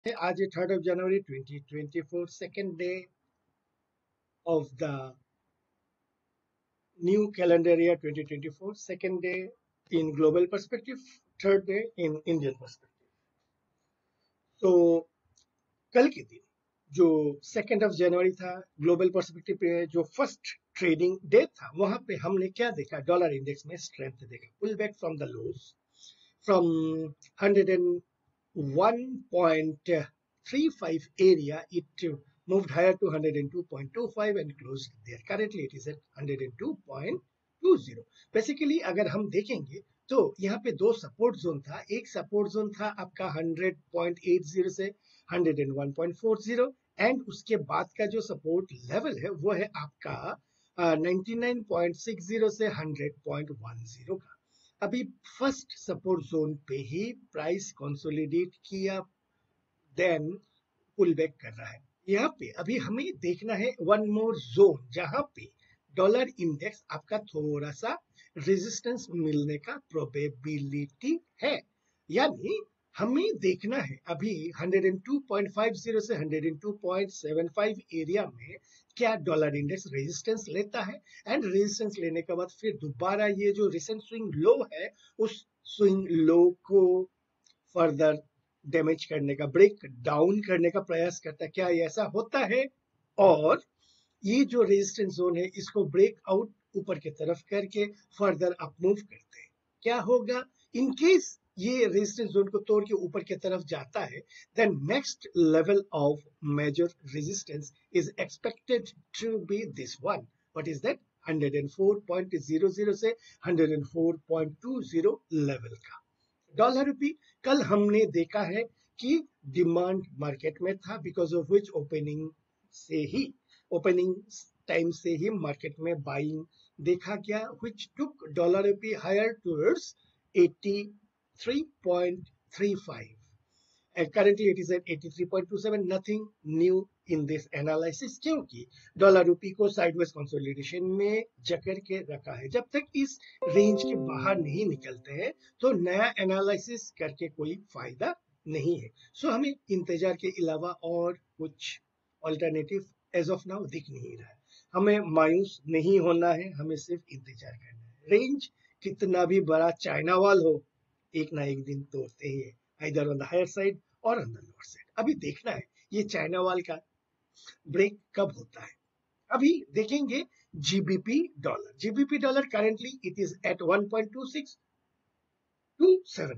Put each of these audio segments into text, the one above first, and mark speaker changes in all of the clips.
Speaker 1: आज 3rd of January 2024, second day of the new calendar year 2024, second day in global perspective, third day in Indian perspective. तो कल के दिन जो 2 जनवरी था, ग्लोबल पर्सपेक्टिव पे जो फर्स्ट ट्रेडिंग डे था, वहां पे हमने क्या देखा? डॉलर इंडेक्स में स्ट्रेंथ देखा, pull back from the lows from 101.35 area. It moved higher to 102.25 and closed there. Currently it is at 102.20. Basically अगर हम देखेंगे तो यहाँ पे दो सपोर्ट जोन था. एक सपोर्ट जोन था आपका 100.80 से 101.40 एंड उसके बाद का जो सपोर्ट लेवल है वो है आपका 99.60 से 100.10 का. अभी फर्स्ट सपोर्ट जोन पे ही प्राइस कंसोलिडेट किया, देन पुल बैक कर रहा है. यहाँ पे अभी हमें देखना है वन मोर जोन जहां पे डॉलर इंडेक्स आपका थोड़ा सा रेजिस्टेंस मिलने का प्रोबेबिलिटी है. यानी हमें देखना है अभी 102.50 से 102.75 एरिया में क्या डॉलर इंडेक्स रेजिस्टेंस लेता है, एंड रेजिस्टेंस लेने के बाद फिर दोबारा ये जो रिसेंट स्विंग लो है उस स्विंग लो को फर्दर डैमेज करने का, ब्रेक डाउन करने का प्रयास करता है. क्या ऐसा होता है? और ये जो रेजिस्टेंस जोन है इसको ब्रेक आउट ऊपर की तरफ करके फर्दर अप मूव करते हैं. क्या होगा इन केस ये रेजिस्टेंस जोन को तोड़ के ऊपर की तरफ जाता है? Then next level of major resistance is expected to be this one. What is that? 104.00 से 104.20 लेवल का. डॉलर रुपी कल हमने देखा है कि डिमांड मार्केट में था, because of which opening time से ही मार्केट में बाइंग देखा गया, which took dollar rupee higher towards 83.35 and currently it is at 83.27. nothing new in this analysis क्योंकि डॉलर रुपी को साइडवेज कंसोलिडेशन में जकड़ के रखा है. जब तक इस रेंज के बाहर नहीं निकलते हैं तो नया एनालिसिस करके कोई फायदा नहीं है. सो हमें इंतजार के अलावा और कुछ ऑल्टरनेटिव एज ऑफ नाउ दिख नहीं रहा है. हमें मायूस नहीं होना है, हमें सिर्फ इंतजार करना है. रेंज कितना भी बड़ा चाइना वाल हो, एक ना एक दिन तोड़ते ही है, either on the higher side or on the lower side. अभी देखना है ये चाइना वाल का ब्रेक कब होता है. अभी देखेंगे GBP dollar. GBP dollar currently it is at 1.2627.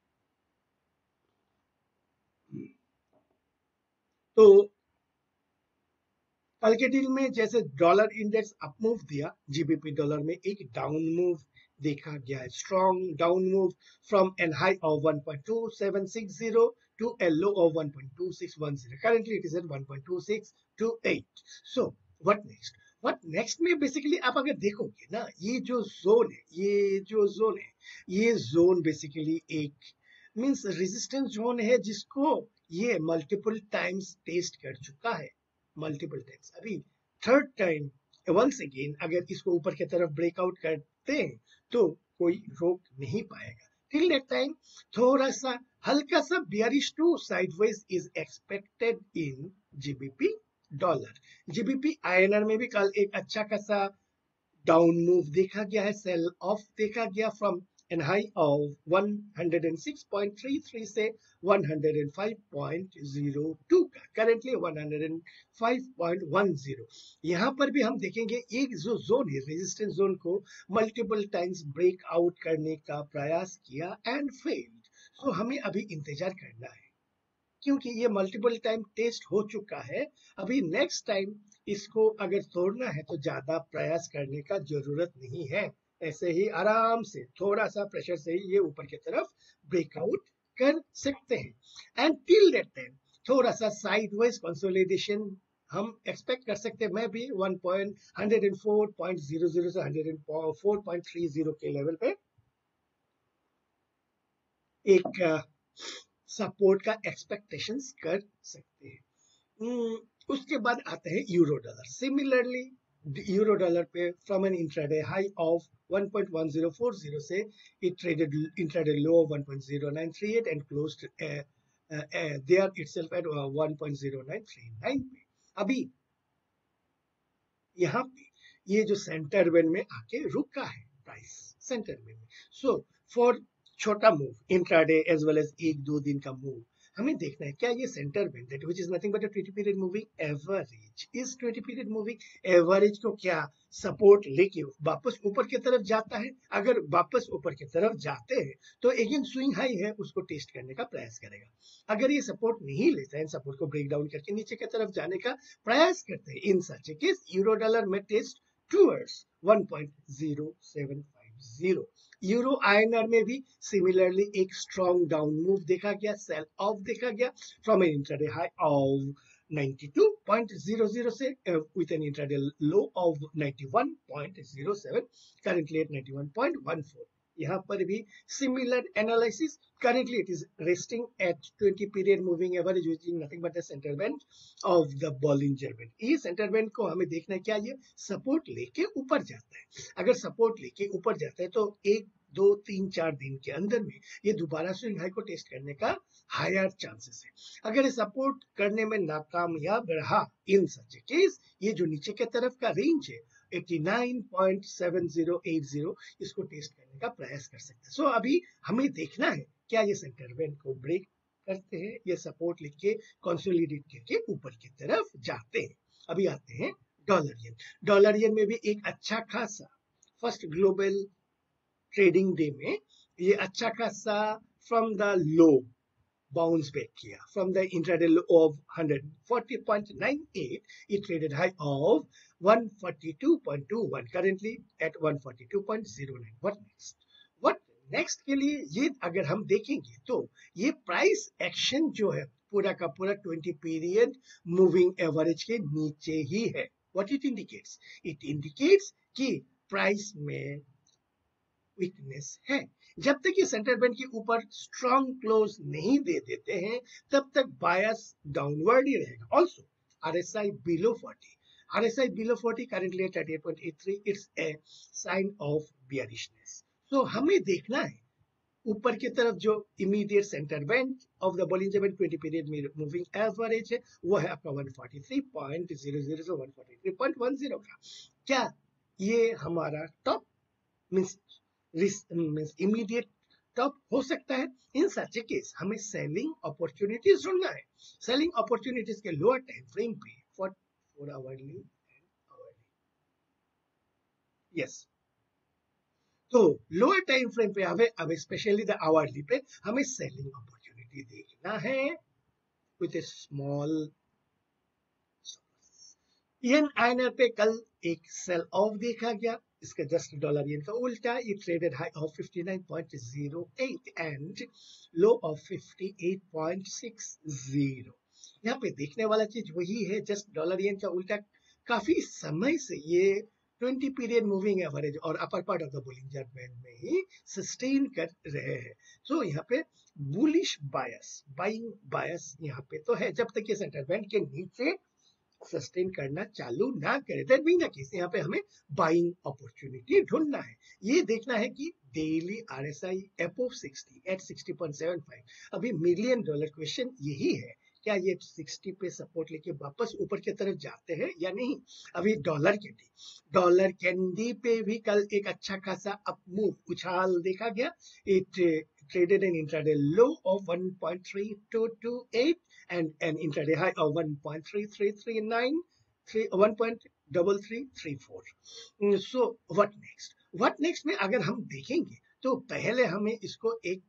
Speaker 1: तो कल के दिन में जैसे डॉलर इंडेक्स अप मूव दिया, जीबीपी डॉलर में एक डाउन मूव देखा गया है. Strong down move from an high of 1.2760 to a low of 1.2610. Currently it is at 1.2628. So what next? What next में बेसिकली आप अगर देखोगे ना, ये जो जोन है, ये जोन बेसिकली एक मींस रेजिस्टेंस जोन है जिसको ये मल्टीपल टाइम्स टेस्ट कर चुका है. Multiple times. अभी थर्ड टाइम वंस अगेन अगर इसको ऊपर की तरफ ब्रेकआउट करते हैं तो कोई रोक नहीं पाएगा. टिल दैट टाइम थोड़ा सा हल्का सा bearish to sideways is expected in GBP dollar. GBP INR में भी कल एक अच्छा खासा डाउन मूव देखा गया है, सेल ऑफ देखा गया फ्रॉम एन हाई ऑफ 106.33 से 105.02 का. करेंटली 105.10. यहाँ पर भी हम देखेंगे एक जो जोन है रेजिस्टेंस जोन को मल्टीपल टाइम्स ब्रेक आउट करने का प्रयास किया एंड फेल्ड. सो हमें अभी इंतजार करना है क्योंकि ये मल्टीपल टाइम टेस्ट हो चुका है. अभी नेक्स्ट टाइम इसको अगर तोड़ना है तो ज्यादा प्रयास करने का जरूरत नहीं है. ऐसे ही आराम से थोड़ा सा प्रेशर से ही ये ऊपर की तरफ ब्रेकआउट कर सकते हैं. एंड टिल दैट टाइम थोड़ा सा साइडवेज कंसोलिडेशन हम एक्सपेक्ट कर सकते हैं. मैं भी 104.00 से 104.30 के लेवल पे एक सपोर्ट का एक्सपेक्टेशंस कर सकते हैं. उसके बाद आते हैं euro dollar. Similarly euro dollar पे from an intraday high of 1.1040 से it traded intraday low of 1.0938 and closed there itself at 1.0939 पे। अभी यहाँ पे ये जो सेंटर बैंड में आके रुका है प्राइस सेंटर बैंड में। सो फॉर छोटा move intraday as well as एक दो दिन का मूव हमें देखना है क्या ये centre band that which is nothing but a 20 period moving average is 20 period moving average को क्या सपोर्ट लेके वापस ऊपर की तरफ जाता है। अगर वापस ऊपर की तरफ जाते हैं तो अगेन स्विंग हाई है उसको टेस्ट करने का प्रयास करेगा। अगर ये सपोर्ट नहीं लेता है सपोर्ट को ब्रेक डाउन करके नीचे की तरफ जाने का प्रयास करते हैं in such a case euro dollar में टेस्ट टूवर्ड्स 1.0750। यूरो आईएनआर में भी सिमिलरली एक स्ट्रॉन्ग डाउन मूव देखा गया सेल ऑफ देखा गया from an intraday high of 92.00 से with an intraday low of 91.07 currently at 91.14। यहाँ पर भी similar analysis currently it is resting at 20 period moving average which is nothing but the center band of the Bollinger Band। ये center band को हमें देखना है क्या ये सपोर्ट लेके ऊपर जाता है। अगर सपोर्ट लेके ऊपर जाता है तो एक दो तीन चार दिन के अंदर में ये दोबारा स्विंग हाई को टेस्ट करने का हायर चांसेस है। अगर ये सपोर्ट करने में नाकामयाब रहा इन सच केस ये जो नीचे के तरफ का रेंज है 89.7080 इसको टेस्ट करने का प्रयास कर सकते हैं। सो अभी हमें देखना है क्या ये सेंटर बैंड को ब्रेक करते हैं ये सपोर्ट लेके कंसोलिडेट करके ऊपर की तरफ जाते हैं। अभी आते हैं डॉलर येन। डॉलर येन में भी एक अच्छा खासा फर्स्ट ग्लोबल ट्रेडिंग डे में ये अच्छा खासा from the low bounce back किया from the intraday low of 140.98 it traded high of 142.21 currently at 142.09। what next के लिए ये अगर हम देखेंगे तो ये प्राइस एक्शन जो है पूरा का पूरा 20 पीरियड मूविंग एवरेज के नीचे ही है। what it indicates कि प्राइस में वीकनेस है। जब तक ये सेंटर बैंड के ऊपर स्ट्रॉन्ग क्लोज नहीं दे देते हैं तब तक बायस डाउनवर्ड ही रहेगा। Also RSI below 40 RSI below 40 currently at 38.83 it's a sign of bearishness। so हमें देखना है ऊपर की तरफ जो immediate centre band of the Bollinger Band 20 period में मूविंग एवरेज है वो है आपका 143.00 से 143.10 का। क्या ये हमारा टॉप मींस इमीडिएट टॉप हो सकता है। इन सच केस हमें सेलिंग अपॉर्चुनिटीज ढूंढना है। सेलिंग अपॉर्चुनिटीज के लोअर टाइम फ्रेम पे for hourly and hourly yes तो लोअर टाइम फ्रेम पे हमें स्पेशली द आवरली पे हमें सेलिंग अपॉर्चुनिटी देखना है with a small. Yen INR पे कल एक सेल ऑफ देखा गया इसका जस्ट डॉलर येन का उल्टा ये traded high of 59.08 and low of 58.60। यहाँ पे देखने वाला चीज वही है जस्ट डॉलर येन का उल्टा काफी समय से ये 20 पीरियड मूविंग एवरेज और upper part of the Bollinger Band में ही सस्टेन कर रहे हैं। तो यहाँ पे बुलिश बायस बाइंग बायस यहाँ पे तो है जब तक ये सेंटर बैंड के नीचे सस्टेन करना चालू ना करे दैट बीइंग द केस यहाँ पे हमें बाइंग अपॉर्चुनिटी ढूंढना है। ये देखना है कि डेली RSI above 60 at 60.75। अभी मिलियन डॉलर क्वेश्चन यही है क्या ये 60 पे सपोर्ट लेके वापस ऊपर की तरफ जाते हैं या नहीं। अभी डॉलर कैंडी पे भी कल एक अच्छा खासा अप मूव उछाल देखा गया। It traded an intraday low of 1.3228 and an intraday high of 1.3339 1.3334। so what next में अगर हम देखेंगे तो पहले हमें इसको एक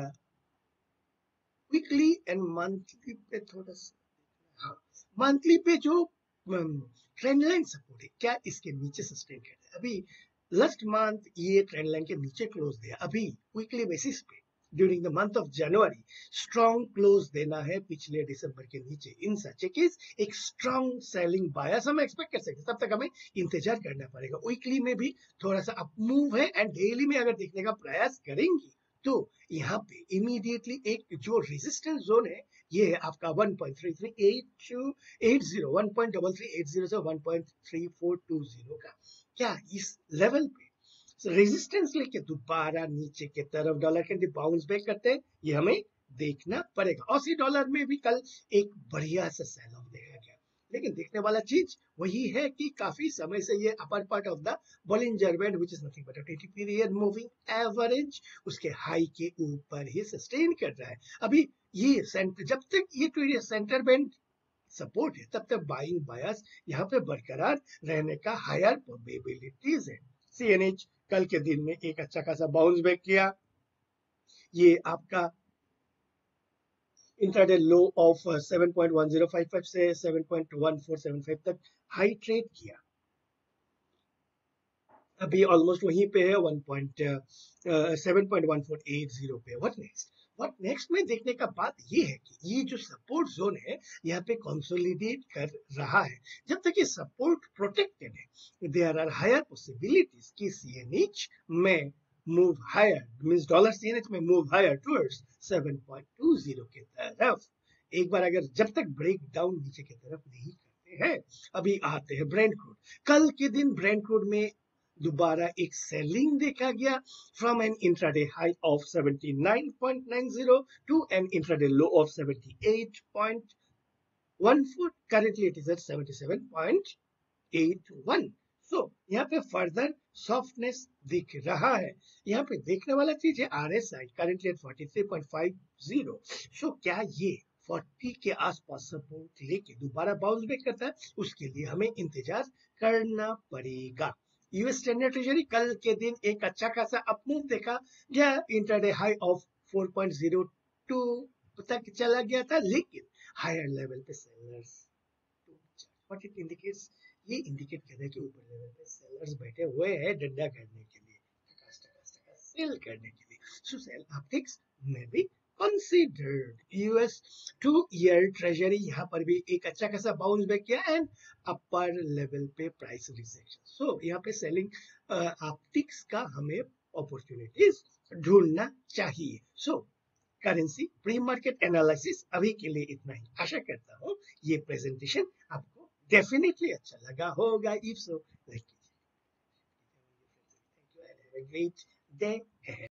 Speaker 1: वीकली एंड मंथली पे थोड़ा सा हाँ मंथली पे जो ट्रेंड लाइन सपोर्ट है क्या इसके नीचे सस्टेन करता है। अभी लास्ट मंथ ये ट्रेंड लाइन के नीचे क्लोज दिया। अभी वीकली बेसिस पे during the month of January strong close देना है पिछले दिसंबर के नीचे। इन सच केस एक स्ट्रॉन्ग सेलिंग बायस हम एक्सपेक्ट कर सकते हैं तब तक हमें इंतजार करना पड़ेगा। वीकली में भी थोड़ा सा अप मूव है एंड डेली में अगर देखने का प्रयास करेंगे तो यहाँ पे इमीडिएटली एक जो रेजिस्टेंस जोन है ये है आपका 1.3380 1.3380 से 1.3420 का। क्या इस लेवल पे रेजिस्टेंस लेके दोबारा नीचे की तरफ डॉलर कैंडी बाउंस बैक करते हैं ये हमें देखना पड़ेगा। ऑसी डॉलर में भी कल एक बढ़िया सा सेल ऑफ देखा गया, लेकिन देखने वाला चीज वही है कि काफी समय से ये upper part of the Bollinger band which is nothing but a 20 period moving average उसके हाई के ऊपर ही सस्टेन कर रहा है। अभी ये सेंटर, जब तक ये सेंटर बैंड सपोर्ट है तब तक बाइंग बायस यहाँ पे बरकरार रहने का हायर प्रोबेबिलिटीज है। सीएनएच कल के दिन में एक अच्छा खासा बाउंस बैक किया, ये आपका इंट्राडे लो ऑफ 7.1055 से 7.1475 तक हाई ट्रेड किया, अभी ऑलमोस्ट वहीं पे है 7.1480 पे। व्हाट नेक्स्ट में देखने का बात ये है कि ये जो सपोर्ट जोन है यहाँ पे कंसोलिडेट कर रहा है। जब तक ये सपोर्ट प्रोटेक्टेड है देयर आर हायर पॉसिबिलिटीज कि सीएनएच में move higher, means dollar CNH में मूव हायर टुवर्ड्स 7.20 की तरफ। एक बार अगर जब तक ब्रेक डाउन नीचे की तरफ नहीं करते हैं। अभी आते हैं ब्रेंट क्रूड। कल के दिन ब्रेंट क्रूड में दोबारा एक सेलिंग देखा गया from an intraday high of 79.90 to an intraday low of 78.14। currently it is at 77.81। So यहाँ पे फर्दर सॉफ्टनेस दिख रहा है। यहाँ पे देखने वाला चीज है आरएसआई करेंटली एट 43.50। सो क्या ये 40 के आसपास सपोर्ट लेके दोबारा बाउंस बैक करता है, उसके लिए हमें इंतजार करना पड़ेगा। यूएस स्टैंडर्ड ट्रेजरी कल के दिन एक अच्छा खासा अपमूव देखा गया, इंटरडे हाई ऑफ 4.02 तक चला गया था, लेकिन हायर लेवल पे सेलर्स, व्हाट इट इंडिकेट्स, ये इंडिकेट कर रहा है कि ऊपर लेवल पे सेलर्स बैठे हुए हैं डंडा करने के लिए, सेल करने के लिए। सो सेल ऑप्टिक्स में भी considered। यूएस 2 year ट्रेजरी यहाँ पर भी एक अच्छा खासा बाउंस बैक किया एंड अपर लेवल पे प्राइस रिजेक्शन। सो यहाँ पे सेलिंग ऑप्टिक्स का हमें अपॉर्चुनिटीज ढूंढना चाहिए। So currency pre market analysis अभी के लिए इतना ही। आशा करता हूँ ये प्रेजेंटेशन आपको डेफिनेटली अच्छा लगा होगा। इफ सो लाइक कीजिए। Thank you and have a great day.